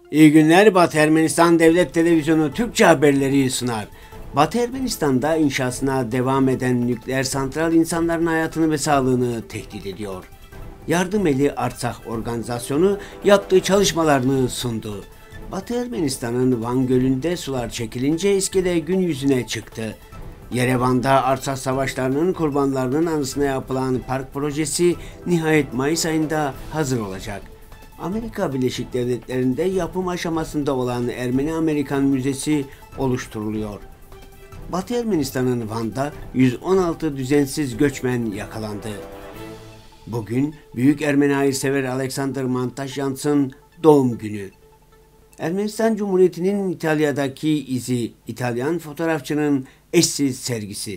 İyi günler. Batı Ermenistan Devlet Televizyonu Türkçe haberleri sunar. Batı Ermenistan'da inşasına devam eden nükleer santral insanların hayatını ve sağlığını tehdit ediyor. Yardım Eli Artsakh organizasyonu yaptığı çalışmalarını sundu. Batı Ermenistan'ın Van Gölü'nde sular çekilince iskele gün yüzüne çıktı. Yerevan'da Artsakh savaşlarının kurbanlarının anısına yapılan park projesi nihayet Mayıs ayında hazır olacak. Amerika Birleşik Devletleri'nde yapım aşamasında olan Ermeni-Amerikan Müzesi oluşturuluyor. Batı Ermenistan'ın Van'da 116 düzensiz göçmen yakalandı. Bugün Büyük Ermeni hayırsever Alexander Mantasyans'ın doğum günü. Ermenistan Cumhuriyeti'nin İtalya'daki izi, İtalyan fotoğrafçının eşsiz sergisi.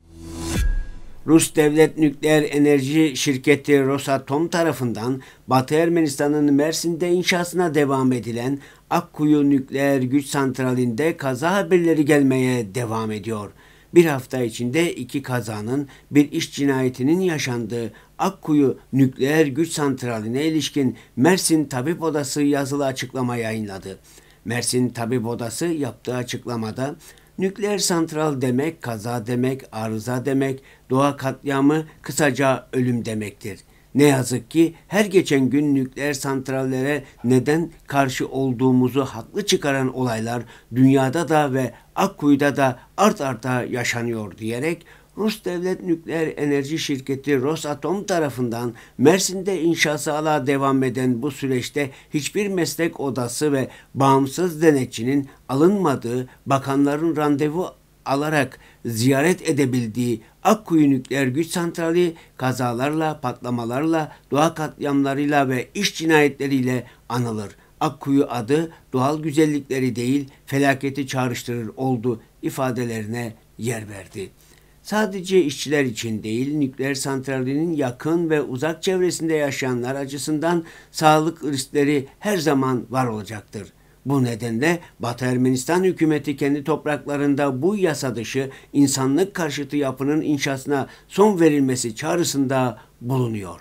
Rus Devlet Nükleer Enerji Şirketi Rosatom tarafından Batı Ermenistan'ın Mersin'de inşasına devam edilen Akkuyu Nükleer Güç Santrali'nde kaza haberleri gelmeye devam ediyor. Bir hafta içinde 2 kazanın, bir iş cinayetinin yaşandığı Akkuyu Nükleer Güç Santrali'ne ilişkin Mersin Tabip Odası yazılı açıklama yayınladı. Mersin Tabip Odası yaptığı açıklamada, nükleer santral demek, kaza demek, arıza demek, doğa katliamı, kısaca ölüm demektir. Ne yazık ki her geçen gün nükleer santrallere neden karşı olduğumuzu haklı çıkaran olaylar dünyada da ve Akkuyu'da da art arda yaşanıyor diyerek Rus Devlet Nükleer Enerji Şirketi Rosatom tarafından Mersin'de inşası hala devam eden bu süreçte hiçbir meslek odası ve bağımsız denetçinin alınmadığı, bakanların randevu alarak ziyaret edebildiği Akkuyu Nükleer Güç Santrali kazalarla, patlamalarla, doğa katliamlarıyla ve iş cinayetleriyle anılır. Akkuyu adı doğal güzellikleri değil, felaketi çağrıştırır oldu ifadelerine yer verdi. Sadece işçiler için değil, nükleer santralinin yakın ve uzak çevresinde yaşayanlar açısından sağlık riskleri her zaman var olacaktır. Bu nedenle Batı Ermenistan hükümeti kendi topraklarında bu yasa dışı insanlık karşıtı yapının inşasına son verilmesi çağrısında bulunuyor.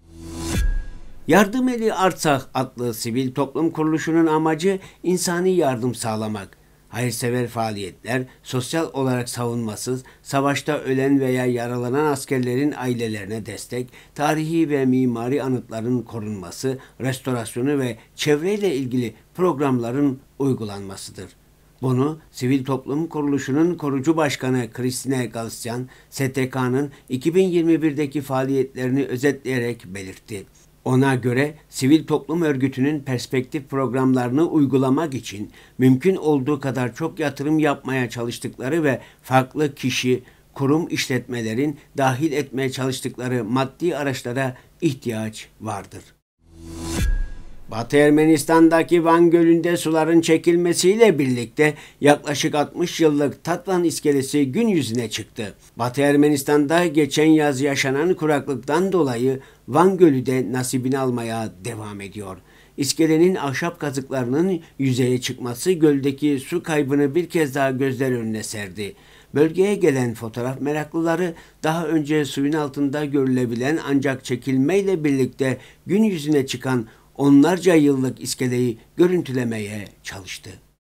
Yardım Eli Artsakh adlı sivil toplum kuruluşunun amacı insani yardım sağlamak. Hayırsever faaliyetler, sosyal olarak savunmasız, savaşta ölen veya yaralanan askerlerin ailelerine destek, tarihi ve mimari anıtların korunması, restorasyonu ve çevreyle ilgili programların uygulanmasıdır. Bunu Sivil Toplum Kuruluşu'nun kurucu başkanı Kristine Galsyan, STK'nın 2021'deki faaliyetlerini özetleyerek belirtti. Ona göre sivil toplum örgütünün perspektif programlarını uygulamak için mümkün olduğu kadar çok yatırım yapmaya çalıştıkları ve farklı kişi, kurum işletmelerin dahil etmeye çalıştıkları maddi araçlara ihtiyaç vardır. Batı Ermenistan'daki Van Gölü'nde suların çekilmesiyle birlikte yaklaşık 60 yıllık Tatvan iskelesi gün yüzüne çıktı. Batı Ermenistan'da geçen yaz yaşanan kuraklıktan dolayı Van Gölü de nasibini almaya devam ediyor. İskelenin ahşap kazıklarının yüzeye çıkması göldeki su kaybını bir kez daha gözler önüne serdi. Bölgeye gelen fotoğraf meraklıları daha önce suyun altında görülebilen ancak çekilmeyle birlikte gün yüzüne çıkan onlarca yıllık iskeleyi görüntülemeye çalıştı.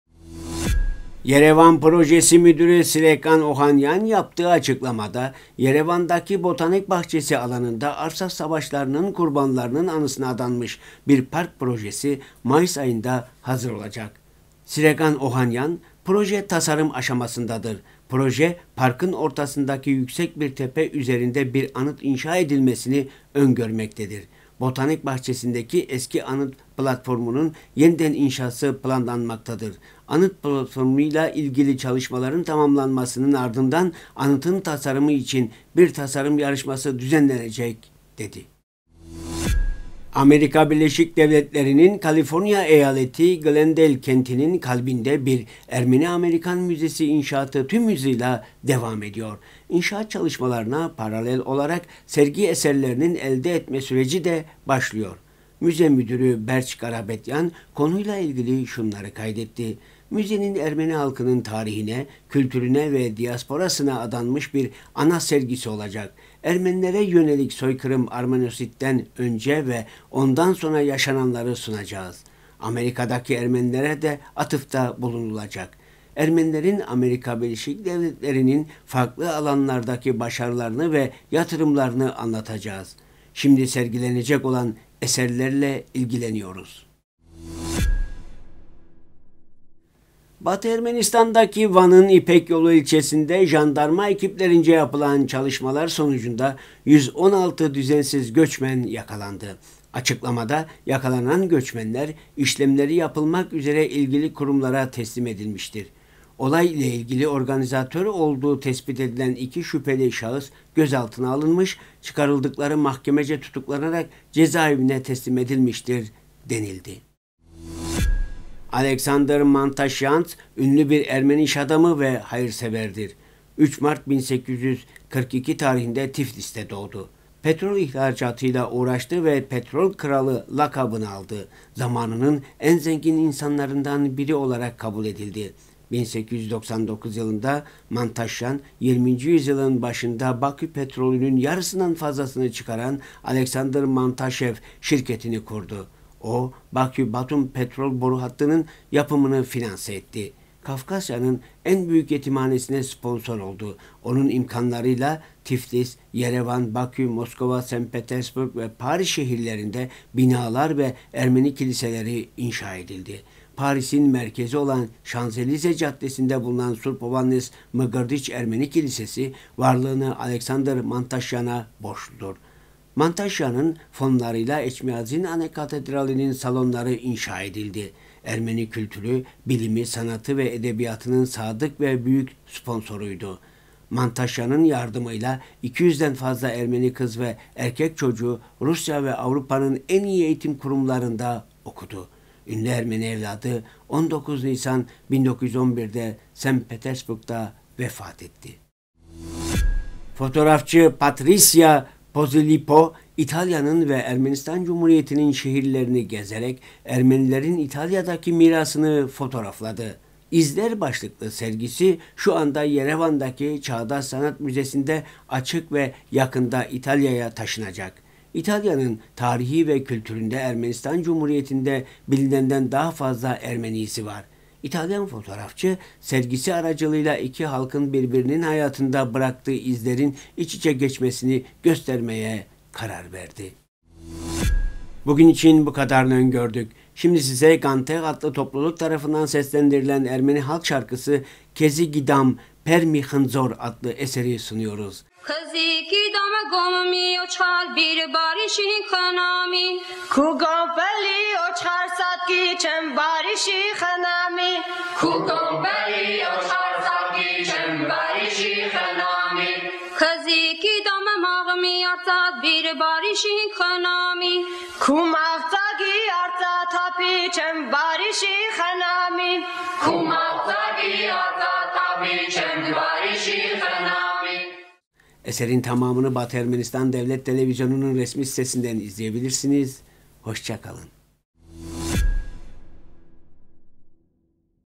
Yerevan Projesi Müdürü Srekan Ohanyan yaptığı açıklamada Yerevan'daki Botanik Bahçesi alanında Artsakh savaşlarının kurbanlarının anısına adanmış bir park projesi Mayıs ayında hazır olacak. Srekan Ohanyan, proje tasarım aşamasındadır. Proje, parkın ortasındaki yüksek bir tepe üzerinde bir anıt inşa edilmesini öngörmektedir. Botanik bahçesindeki eski anıt platformunun yeniden inşası planlanmaktadır. Anıt platformuyla ilgili çalışmaların tamamlanmasının ardından anıtın tasarımı için bir tasarım yarışması düzenlenecek, dedi. Amerika Birleşik Devletleri'nin Kaliforniya eyaleti Glendale kentinin kalbinde bir Ermeni-Amerikan Müzesi inşaatı tüm hızıyla devam ediyor. İnşaat çalışmalarına paralel olarak sergi eserlerinin elde etme süreci de başlıyor. Müze müdürü Berç Garabetyan konuyla ilgili şunları kaydetti. Müzenin Ermeni halkının tarihine, kültürüne ve diasporasına adanmış bir ana sergisi olacak. Ermenilere yönelik soykırım Armanosit'ten önce ve ondan sonra yaşananları sunacağız. Amerika'daki Ermenilere de atıfta bulunulacak. Ermenilerin Amerika Birleşik Devletleri'nin farklı alanlardaki başarılarını ve yatırımlarını anlatacağız. Şimdi sergilenecek olan eserlerle ilgileniyoruz. Batı Ermenistan'daki Van'ın İpek Yolu ilçesinde jandarma ekiplerince yapılan çalışmalar sonucunda 116 düzensiz göçmen yakalandı. Açıklamada yakalanan göçmenler işlemleri yapılmak üzere ilgili kurumlara teslim edilmiştir. Olay ile ilgili organizatör olduğu tespit edilen 2 şüpheli şahıs gözaltına alınmış, çıkarıldıkları mahkemece tutuklanarak cezaevine teslim edilmiştir denildi. Alexander Mantasyan ünlü bir Ermeni iş adamı ve hayırseverdir. 3 Mart 1842 tarihinde Tiflis'te doğdu. Petrol ihracatıyla uğraştı ve petrol kralı lakabını aldı. Zamanının en zengin insanlarından biri olarak kabul edildi. 1899 yılında Mantasyan 20. yüzyılın başında Bakü petrolünün yarısından fazlasını çıkaran Alexander Mantashev şirketini kurdu. O, Bakü-Batum petrol boru hattının yapımını finanse etti. Kafkasya'nın en büyük yetimhanesine sponsor oldu. Onun imkanlarıyla Tiflis, Yerevan, Bakü, Moskova, St. Petersburg ve Paris şehirlerinde binalar ve Ermeni kiliseleri inşa edildi. Paris'in merkezi olan Şanzelize Caddesi'nde bulunan Surpovannes Mıgırdiç Ermeni Kilisesi varlığını Alexander Mantasyan'a borçludur. Mantasyan'ın fonlarıyla Eçmiadzin Ane Katedrali'nin salonları inşa edildi. Ermeni kültürü, bilimi, sanatı ve edebiyatının sadık ve büyük sponsoruydu. Mantasyan'ın yardımıyla 200'den fazla Ermeni kız ve erkek çocuğu Rusya ve Avrupa'nın en iyi eğitim kurumlarında okudu. Ünlü Ermeni evladı 19 Nisan 1911'de St. Petersburg'da vefat etti. Fotoğrafçı Patricia Pozzilippo, İtalya'nın ve Ermenistan Cumhuriyeti'nin şehirlerini gezerek Ermenilerin İtalya'daki mirasını fotoğrafladı. İzler başlıklı sergisi şu anda Yerevan'daki Çağdaş Sanat Müzesi'nde açık ve yakında İtalya'ya taşınacak. İtalya'nın tarihi ve kültüründe Ermenistan Cumhuriyeti'nde bilinenden daha fazla Ermenisi var. İtalyan fotoğrafçı sergisi aracılığıyla iki halkın birbirinin hayatında bıraktığı izlerin iç içe geçmesini göstermeye karar verdi. Bugün için bu kadarını öngördük. Şimdi size Ganter adlı topluluk tarafından seslendirilen Ermeni halk şarkısı Kezi Gidam Permi Hınzor adlı eseri sunuyoruz. Kezi gidam gomi oçar bir barişi khanami Kugompeli oçar satki çem barişi khanami Kugompeli oçar satki çem barişi khanami Kezi gidam mağmi arta bir barişi khanami Kumahtagi arta tapi çem barişi khanami Kumahtagi arta tapi çem barişi khanami. Eserin tamamını Batı Ermenistan Devlet Televizyonu'nun resmi sitesinden izleyebilirsiniz. Hoşça kalın.